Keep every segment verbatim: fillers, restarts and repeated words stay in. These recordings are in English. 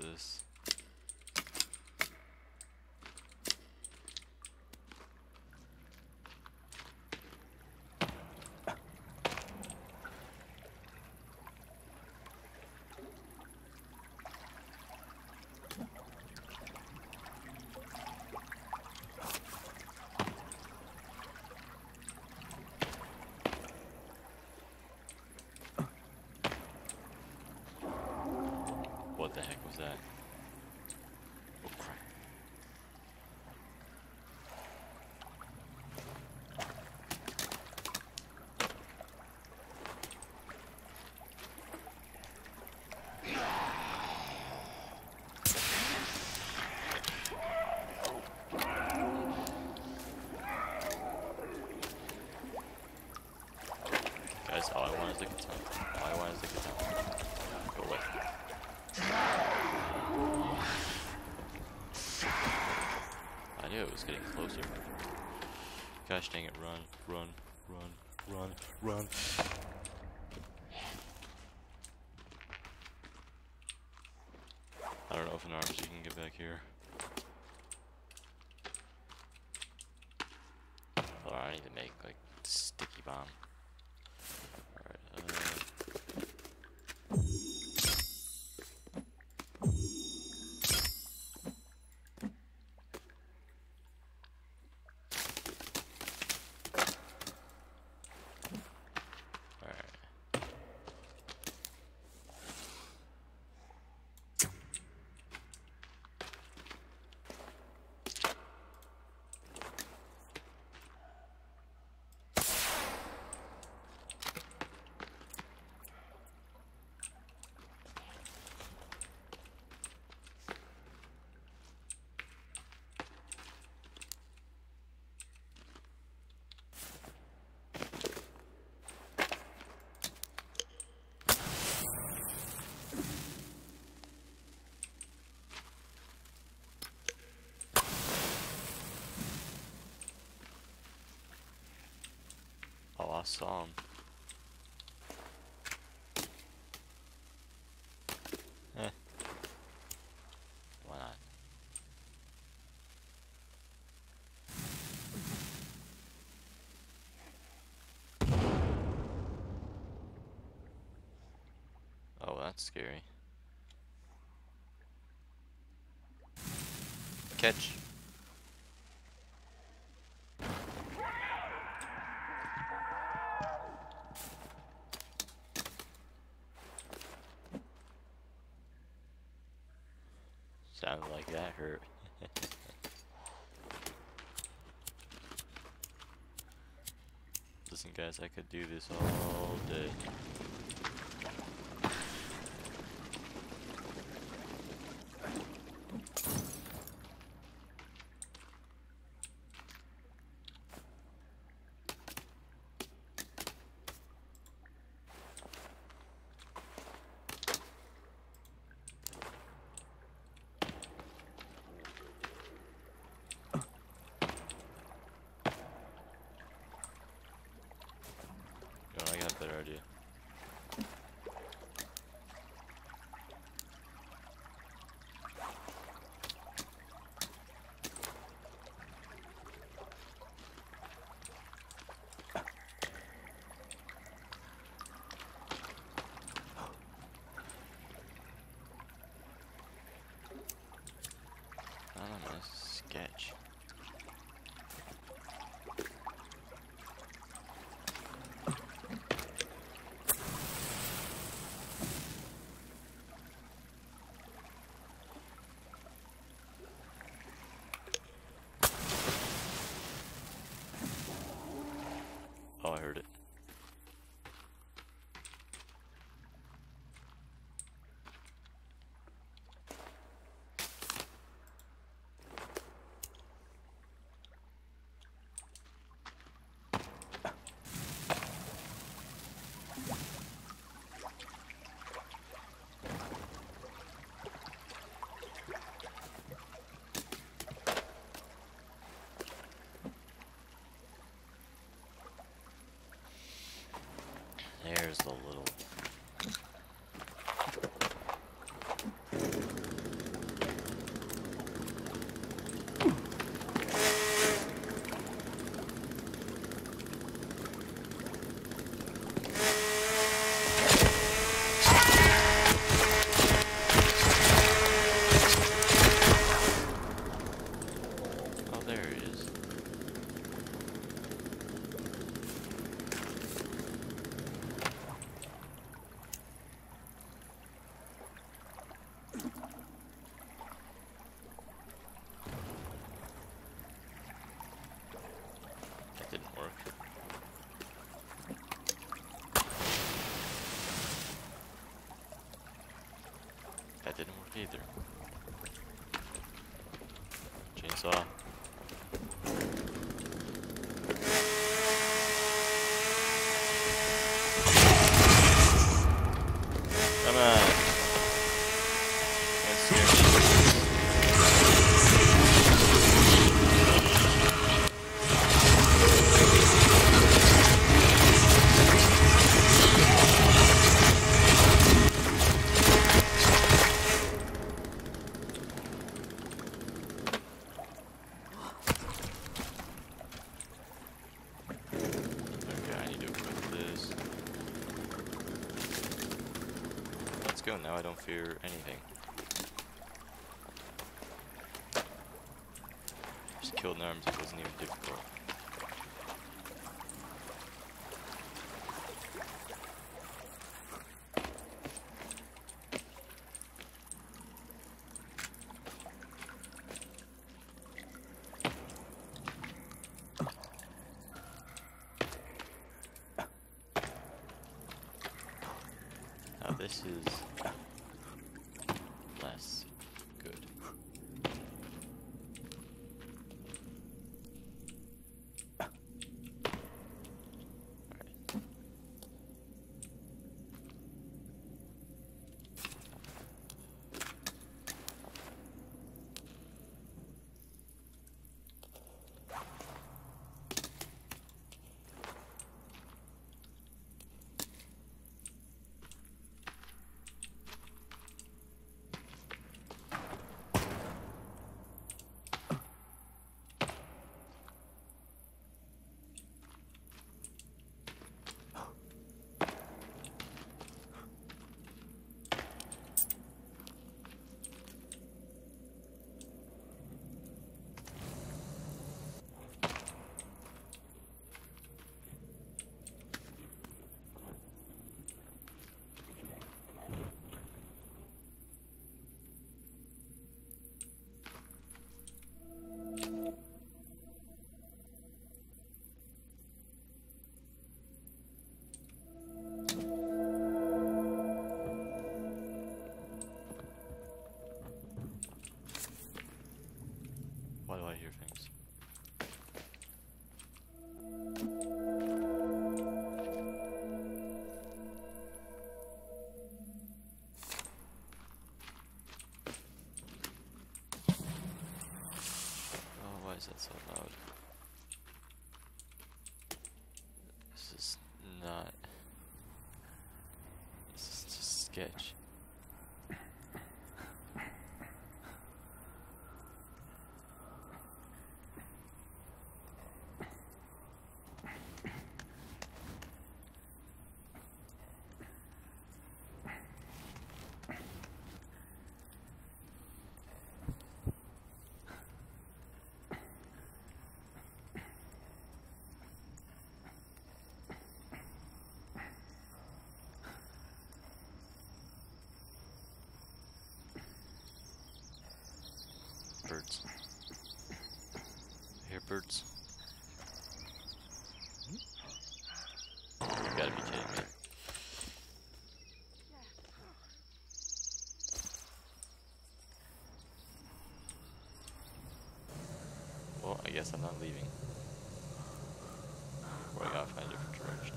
this? What the heck was that? Oh crap. Guys, all I want is the katana. All I want is the katana. Go away. I knew it was getting closer. Gosh dang it, run, run, run, run, run. I don't know if an R P G can get back here. Oh, I need to make like sticky bomb. Alright, uh oh, I saw him. Eh. Why not? Oh, that's scary. Catch. Sounded like that hurt. Listen guys, I could do this all day. I got a better idea. I don't know, sketch. Oh, I heard it. There's the little... there it is. That didn't work. That didn't work either. Chainsaw. Come on. Can't scare me. Okay, I need to equip this. Let's go now, I don't fear anything. Just killed an arms, it wasn't even difficult. Now this is less good. Alright. Why do I hear things? Oh, why is that so loud? This is not... This is just sketch. Birds. I hear birds. You gotta be kidding me. Well, I guess I'm not leaving. Or I gotta find a different direction.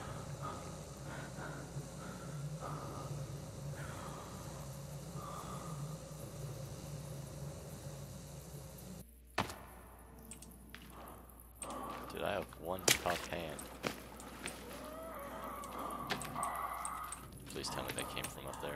Dude, I have one cupped hand. Please tell me that came from up there.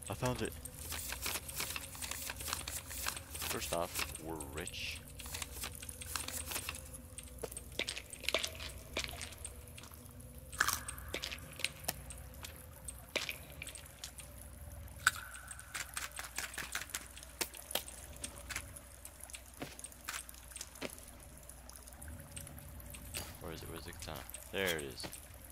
I found it. First off, we're rich. Where is it? Where's the katana? There it is.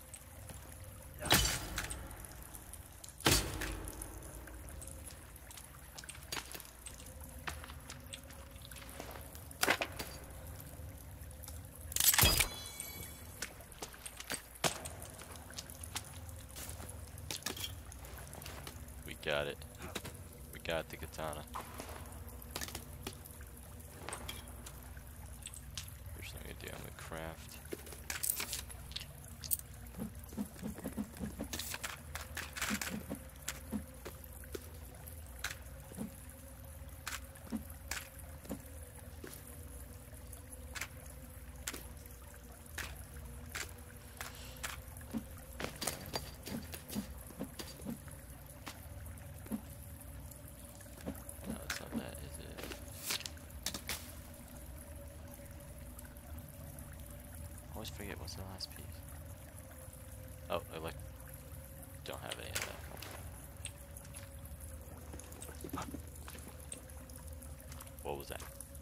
We got it. We got the katana. Here's something to do. I'm gonna craft. No, it's not that, is it? I always forget what's the last piece. Oh, I like. Don't have any of that. What was that?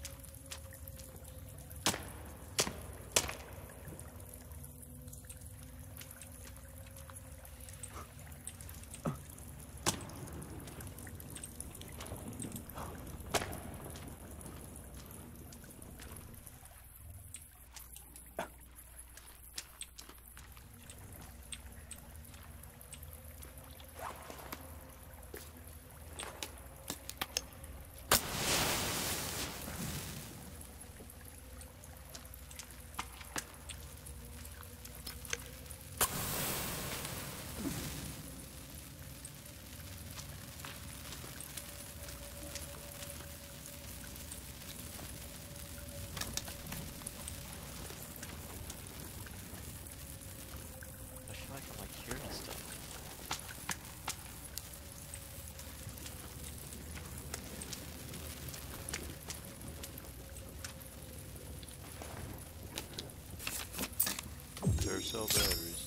I feel like I'm like hearing stuff. Duracell batteries.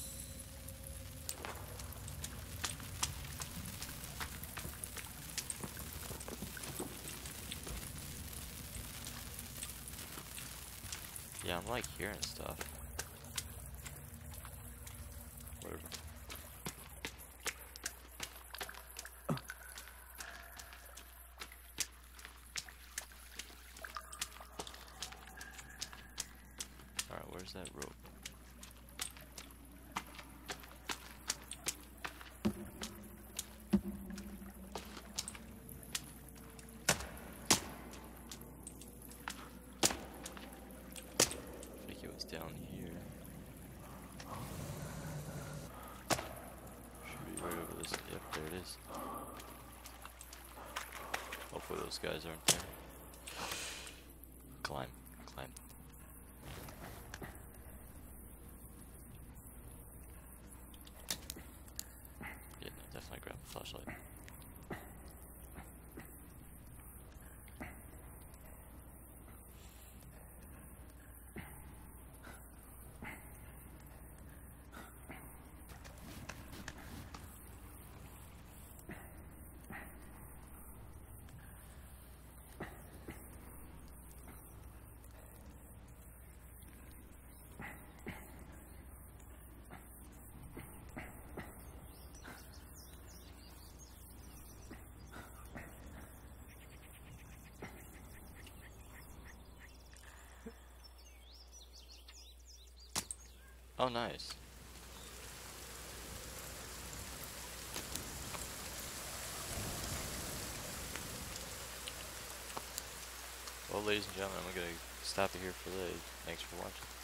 Yeah, I'm like hearing stuff. Whatever. Alright, where's that rope? I think it was down here. Should be right over this. Yep, there it is. Hopefully those guys aren't there. Climb, climb. Yeah, no, definitely grab a flashlight. Oh, nice. Well, ladies and gentlemen, I'm going to stop it here for today. Thanks for watching.